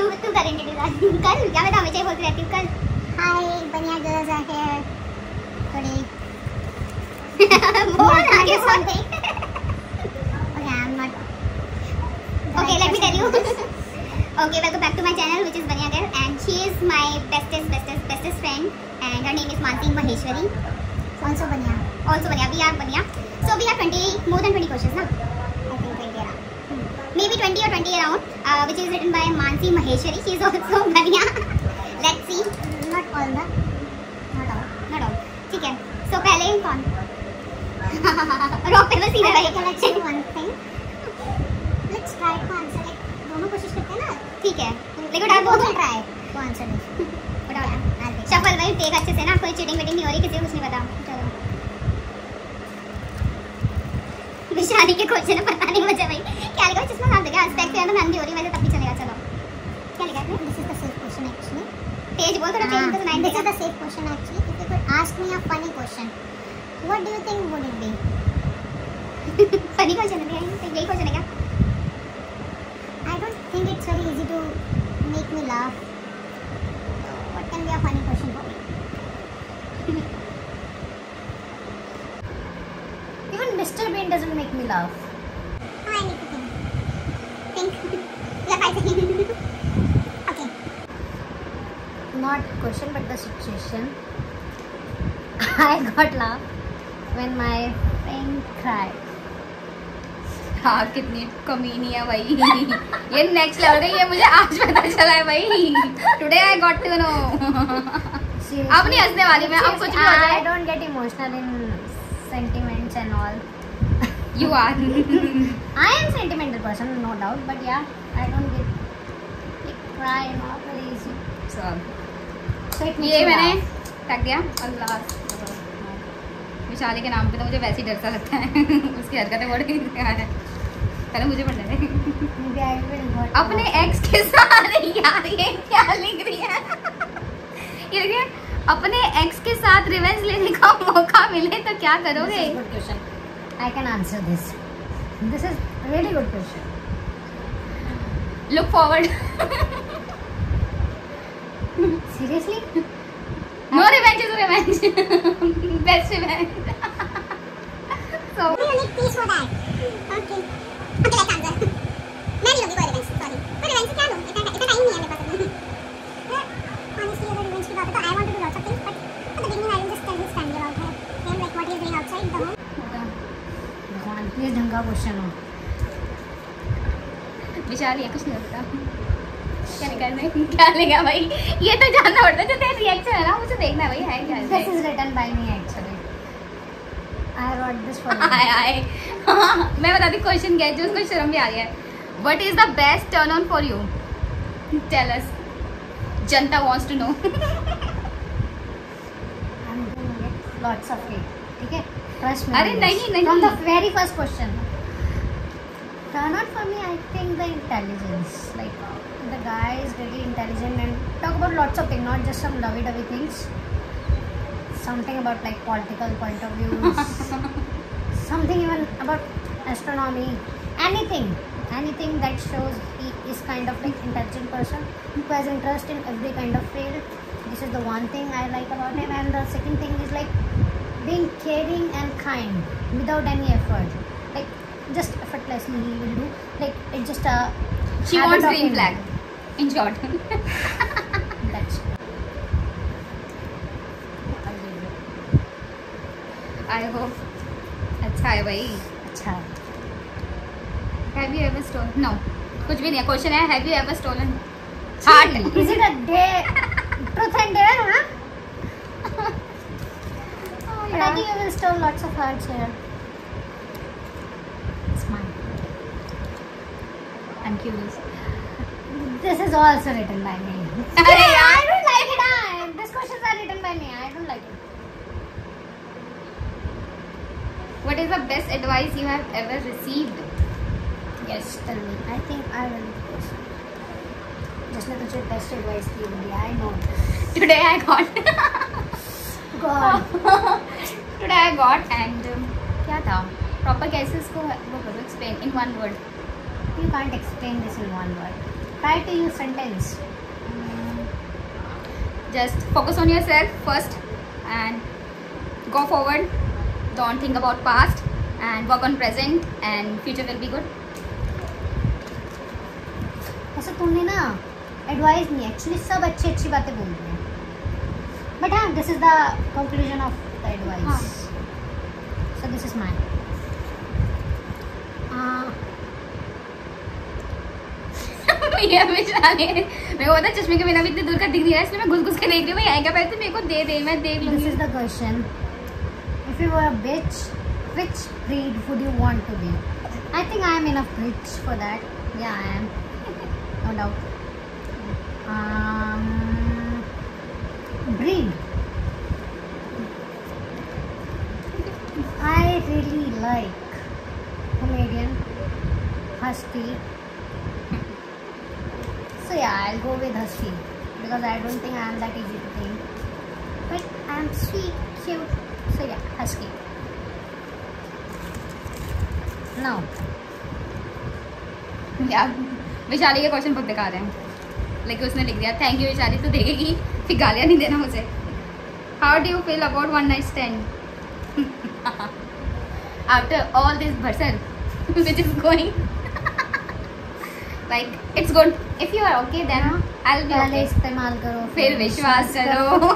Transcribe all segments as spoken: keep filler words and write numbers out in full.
तू तू कर इंट्रोड्यूस आज कल क्या मैं हमेशा ही बोलती रहती हूँ कल हाय बनिया गर्ल्स आर हियर टुडे बोल आगे something okay I am not okay let me tell you okay welcome back to my channel which is Baniya girl and she is my bestest bestest bestest friend and her name is Mansi Maheshwari also baniya also baniya we are baniya so we have twenty more than twenty questions na I think twenty around maybe twenty or twenty around uh, which is written by Mansi Maheshwari. She is also baniya. Let's see. Not all na not all not all ठीक है. So पहले कौन rock paper scissors है क्या let's do one thing let's try to answer like दोनों कोशिश करते हैं ना ठीक है लेकिन आप both try to answer this बताओ यार शफल भाई टेक अच्छे से ना कोई चीटिंग वीटिंग नहीं हो रही किसी को कुछ नहीं पता. विशाली के क्वेश्चन पता नहीं मुझे भाई क्या लिखा है चश्मा साफ देखा स्पेक्स पे तो नंदी हो रही वैसे तब भी चलेगा. चलो क्या लिखा है this is the safe question actually page बोल थोड़ा चेंज कर nine this is the safe question actually if you could ask me a funny question what do you think would it be funny question है यही question है क्या I don't think it's very easy to make me laugh what can be a funny question for me Even Mister Bean doesn't make me laugh. I need to think. Think. Yeah, five seconds. Okay. Not question, but the situation. I got laugh when my friend cried. हाँ कितनी कमीनी है भाई ये next level है ये मुझे आज पता चला है भाई today I got to know. अब नहीं हंसने वाली मैं अब कुछ भी हो जाए. I don't get emotional in sentiments and all. You are. I am sentimental person, no doubt, but yeah, I don't get like, cry not very easy. So, so it ये मैंने टक दिया. अल्लाह विशाली के नाम पे तो मुझे वैसे ही डर सा लगता है उसकी हरकतें बड़ी है पहले मुझे पढ़ने दे. Maybe I will hurt. अपने एक्स के साथ यार ये क्या लिख रही है ये देखिए अपने एक्स के साथ रिवेंज लेने का मौका मिले तो क्या करोगे. This is good question. I can answer this. This is really good question. Look forward. Seriously? No revenge is revenge. Best revenge. So. We only piece for that. Okay. Okay, let's answer. मैं नहीं लूँगी कोई revenge. Sorry. कोई revenge से क्या लूँ? इतना इतना टाइम नहीं है मेरे पास अभी. Honestly, अगर revenge की बात है तो I want to do lots of things, but at the beginning I will just tell his family about her. Him like what he is doing outside the home. Please ढंग का question हो. विशाल ये कुछ नहीं होता क्या निकालना है क्या लेगा भाई ये तो जानना पड़ता है जो तेरा रिएक्शन है ना मुझे देखना है भाई है क्या. This is written by me actually. I wrote this for you. आए आए हाँ मैं बताती क्वेश्चन क्या है जो उसको शर्म भी आ रही है. What is the best turn on for you? Tell us. Janata wants to know. I'm gonna get lots of hate. ठीक है trust me. अरे नहीं नहीं from the very first question. Turn on for me I think the intelligence like the guy is really intelligent and talk about lots of things not just some lovey-dovey things. Something about like political point of views. Something even about astronomy. Anything. Anything that shows he is kind of like intelligent person who has interest in every kind of field. This is the one thing I like about him and the second thing is like being caring and kind without any effort. Like just effortlessly he will do. Like it's just a she wants green flag. In short. That's I hope अच्छा है भाई. अच्छा. Have you ever stolen? No. कुछ भी नहीं है. Question है Have you ever stolen heart? Is it a day? Truth and dare, huh? But I think you will stole lots of hearts here. It's mine. I'm curious. This is also written by me. अरे यार. I don't like it. I, these questions are written by me. I don't like it. What is the best advice you have ever received? Yes, tell me. I think I will. जिसने तुझे best advice दी होगी, I know. Today I got. God. Today I got and um, क्या था? Proper कैसे इसको वो करो explain in one word. You can't explain this in one word. Try to use sentence. Just focus on yourself first and go forward. Don't think about past and work on present and future will be good. ऐसा तुमने ना advice नहीं, actually सब अच्छी अच्छी बातें बोलते हैं, बट हाँ this is the conclusion of the advice. So this is mine. ये बेचारे मेरे को पता है चश्मे के बिना भी इतनी दूर का दिख नहीं रहा है, इसलिए मैं घुस घुस के देख रही हूँ. मैं आएगा पहले तो मेरे को दे दे, मैं देख लूँगी. This is the question. If you were a bitch, which breed would you want to be? I think I am enough rich for that. Yeah, I am. No doubt. Um, breed. I really like Pomeranian, Husky. So yeah, I'll go with Husky because I don't think I am that easy to tame. But I am sweet, cute. So yeah, Husky. Now. यार विशाली के question बहुत बेकार हैं, लेकिन उसने लिख दिया thank you Vishali, तो देखेगी फिर गालियाँ नहीं देना मुझे. How do you feel about one night stand after all this version which is going? Like it's good. If you are okay then I will be पहले ओके. इस्तेमाल करो फिर विश्वास करो.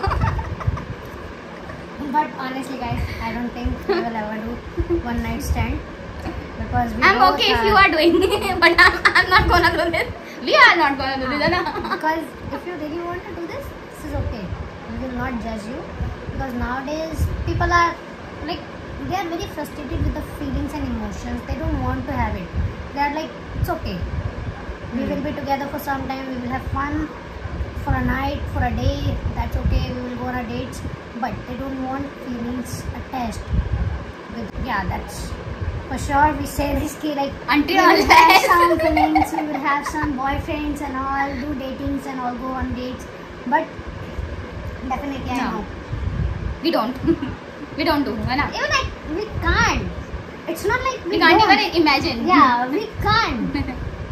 But honestly guys, I don't think we will ever do one night stand because we I'm both okay if you are doing but I'm, I'm not gonna do this. We are not gonna do this, है ना? Because if you really want to do this, this is okay. We will not judge you because nowadays people are like they are very frustrated with the feelings and emotions. They don't want to have it. They are like it's okay. We will be together for some time. We will have fun for a night, for a day. That's okay. We will go on a dates, but they don't want feelings attached. With, yeah, that's for sure. We say this key like Until we will unless- have some feelings. We will have some boyfriends and all, do datings and all, go on dates. But definitely, I No. know. We don't. We don't do, है ना? Even like we can't. It's not like we, We can't don't. even imagine. Yeah, we can't.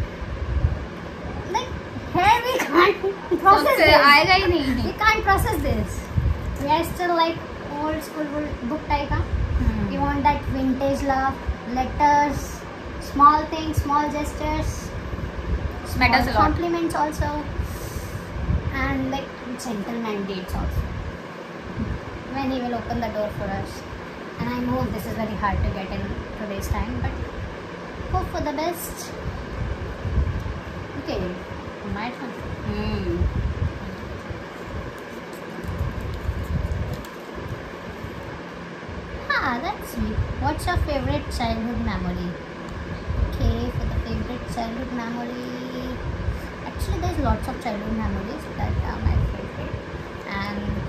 Like here we can't process तो this. आएगा ही नहीं. We can't process this. We are still like old school book type. Huh? Hmm. You want that vintage love, letters, small things, small gestures, Matters a lot. compliments also, and like gentleman dates also. When he will open the door for us, and I know this is very hard to get in today's time, but hope for the best. Okay, my turn. Hmm. Ah, that's sweet. What's your favorite childhood memory? Okay, for the favorite childhood memory, actually there's lots of childhood memories that are my favorite, and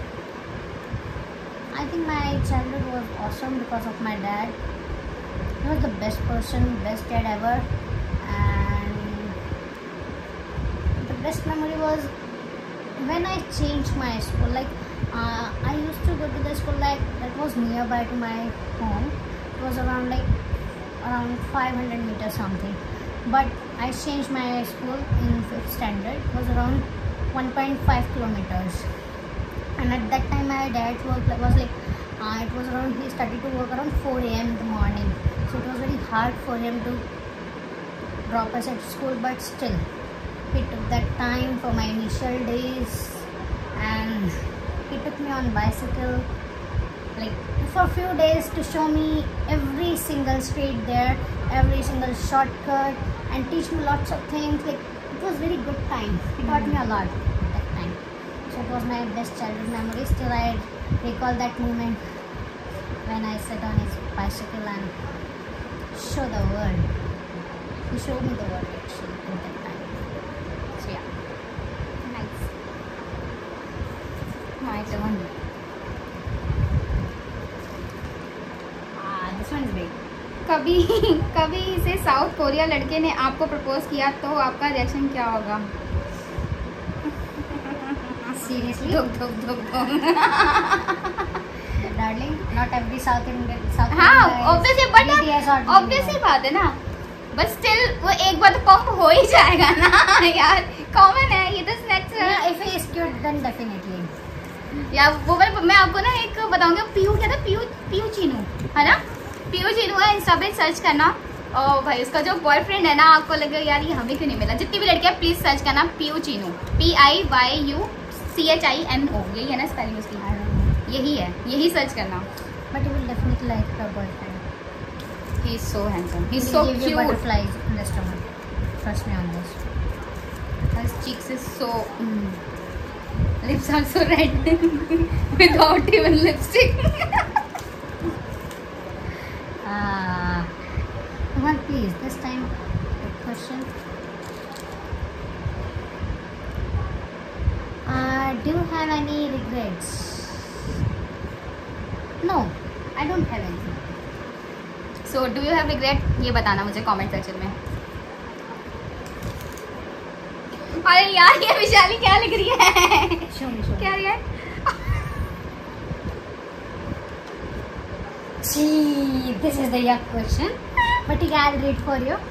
I think my childhood was awesome because of my dad. He was the best person, best dad ever, and the best memory was when I changed my school. Like uh, I used to go to the school like that was nearby to my home. It was around like around five hundred meters something. But I changed my school in fifth standard. It was around one point five kilometers. And at that time my dad was, was like uh, it was around he started to work around four a m in the morning. So it was very hard for him to drop us at school, but still he took that time for my initial days, and he took me on bicycle like for a few days to show me every single street there, every single shortcut, and teach me lots of things. Like it was very good time. He taught me a lot at that time. So it was my best childhood memory. Still I recall that moment when I sat on his bicycle and show the world. He showed me the world actually at that time. So yeah. Nice. My turn. Ah, this one is big. कभी कभी से south Korea लड़के ने आपको propose किया तो आपका reaction क्या होगा? Seriously? धुक धुक धुक धुक. Darling, not every South Indian South हाँ, Indian guy is obviously, B T S or but Dream obviously Girl. बात है ना. बट स्टिल वो एक बार तो पंप हो ही जाएगा ना यार. कॉमन है ये तो स्नैक्स है। Yeah, if he is cute then definitely. या वो मैं मैं आपको ना एक बताऊंगी, पीयू क्या था, पीयू पीयू चीनू है ना, पीयू चीनू है, इंस्टा पे सर्च करना। और भाई उसका जो बॉयफ्रेंड है ना, आपको लगेगा यार ये हमें क्यों नहीं मिला। जितनी भी लड़कियां प्लीज सर्च करना Piyu Chinu, P I Y U C H I N O, यही है ना स्पेलिंग उसकी, I don't know. यही है, यही सर्च करना। But you will definitely like her boyfriend. He is so handsome, he He is will so give you cute, butterflies in the stomach. Trust me on this. his cheeks is so mm. lips are so red without even lipstick. Ah, come on, please. This time, good question. Uh, do you have any regrets? No, I don't have any. So do you have regret? ये बताना मुझे comment section में। अरे यार ये विशाली क्या लिख रही है? Show me, show me. क्या है? Gee, this is the yuck question. But yeah, I'll read for you.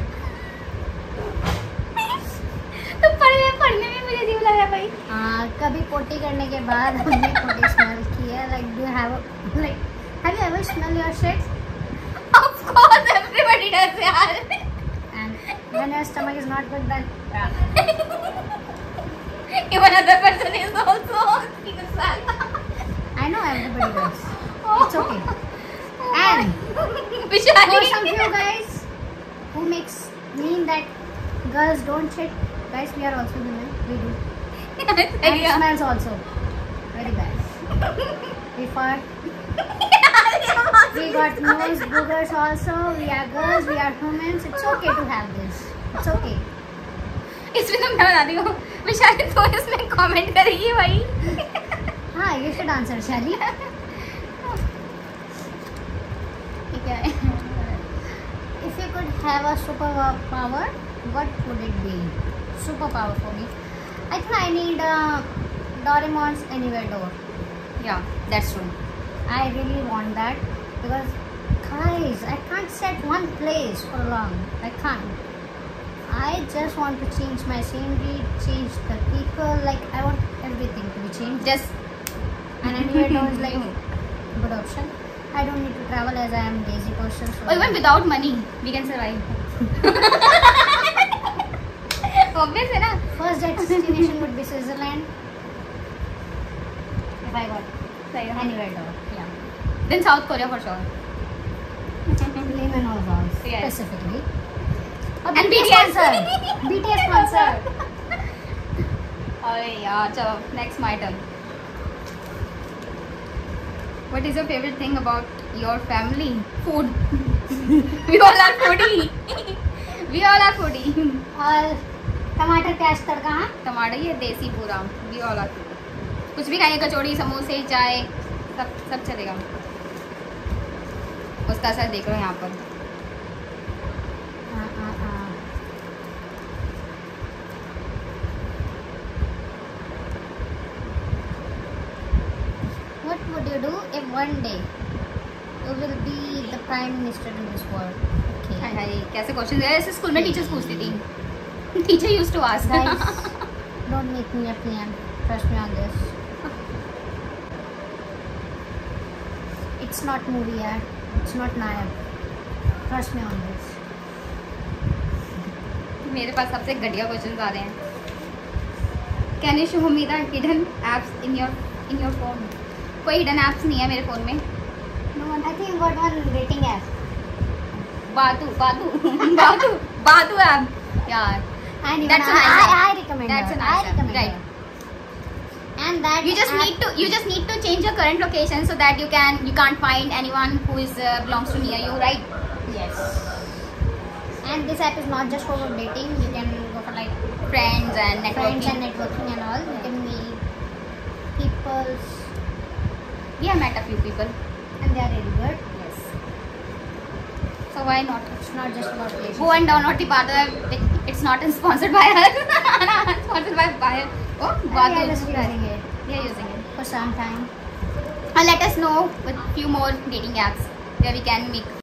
तो पढ़ने पढ़ने में मुझे अजीब लग रहा है भाई। Uh, कभी पोटी करने के बाद हमने पोटी स्मेल किया. Like, do you have a, like, have you ever smelled your shit? Of course everybody does यार। And when your stomach is not good, then Even other person is also feeling sad. I know everybody does. It's okay. And for Vishali some of you guys who makes mean that girls don't shit, guys, we are also women. We do. And it smells also very bad. We fart. We got nose boogers also. We are girls. We are humans. It's okay to have this. It's okay. इसमें तो मैं बता दी हूँ, विशाली तो इसमें comment करेगी भाई। हाँ, you should answer, Shelly. ठीक है। If you could have a superpower, what would it be? Superpower for me. I think I need uh, Doraemon's Anywhere door. Yeah, that's true. I really want that because, guys, I can't sit one place for long. I can't. I just want to change my scenery, change the people. Like, I want everything to be changed. Just And Anywhere door is like a good option. I don't need to travel as I am a lazy person. So or even without money we can survive. Obvious है ना? first destination would be Switzerland. If I got सही है। Anywhere door. Yeah. Then South Korea for sure. Lehman House Yes. specifically. And B T S B T S. sponsor. B T S sponsor. अरे यार चलो next my turn. What is your favorite thing about your family? Food. We all are foodie. We all are foodie. और टमाटर प्याज तड़का. हाँ. टमाटर ये देसी पूरा. We all are foodie. कुछ भी खाएंगे, कचौड़ी, समोसे, चाय, सब सब चलेगा। उसका असर देख लो यहाँ पर। हाँ, हाँ, हाँ. What would you do if one day you will be the prime minister in this world? Okay. हाय हाय कैसे क्वेश्चन है, ऐसे स्कूल में टीचर्स पूछती थी। Teacher used to ask. Guys, don't make me a P M. Trust me on this. It's not movie, yaar. It's not Nayab. Trust me on this. मेरे पास सबसे घटिया question आ रहे हैं। Can you show me the hidden apps in your in your phone? कोई hidden apps नहीं है मेरे फोन में। No one. I think you got one dating app. बातू बातू बातू बातू ऐप यार। And even That's a I, nice I, app. I recommend That's her. a nice I app. recommend Right. her. And that You just app, need to you just need to change your current location so that you can you can't find anyone who is uh, belongs to near you, right? Yes. And this app is not just for dating. You can go for like Friends and networking. friends and networking and all. You can meet people, We have met a few people. and they are really good. Yes. So why not? It's not just about relationship. Go and download the Badu app. It, it's not sponsored by us. Sponsored by Bayer. Oh, And we Badu. are just using it We are using it. for some time. And let us know with few more dating apps where we can make